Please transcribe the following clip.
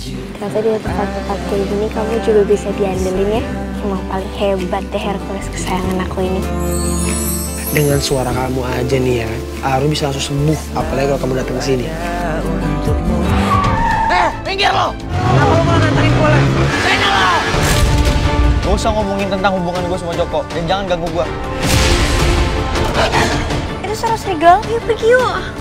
Ternyata di tempat-tempat kayak gini kamu juga bisa diandelin ya. Emang paling hebat deh Hercules kesayangan aku ini. Dengan suara kamu aja nih ya, Aru bisa langsung sembuh. Apalagi kalau kamu datang ke sini. Minggir lo! Kenapa lo malah nantangin gue lagi? Saya lo! Gak usah ngomongin tentang hubungan gue sama Joko. Dan jangan ganggu gue. Itu suara serigala, yuk pergi yuk.